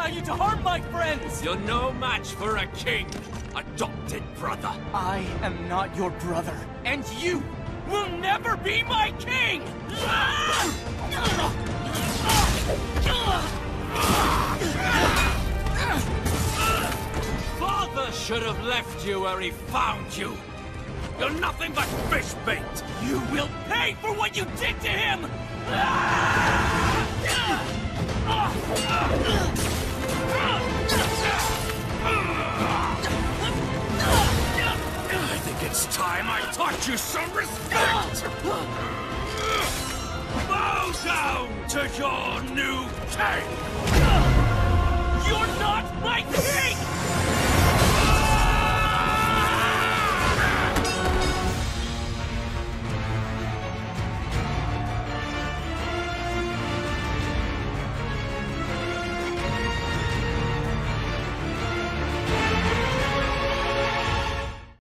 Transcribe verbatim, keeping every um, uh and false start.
allow you to harm my friends! You're no match for a king, adopted brother. I am not your brother, and you will never be my king! Father should have left you where he found you. You're nothing but fish bait. You will pay for what you did to him! I think it's time I taught you some respect! Bow down to your new king! You're not my king!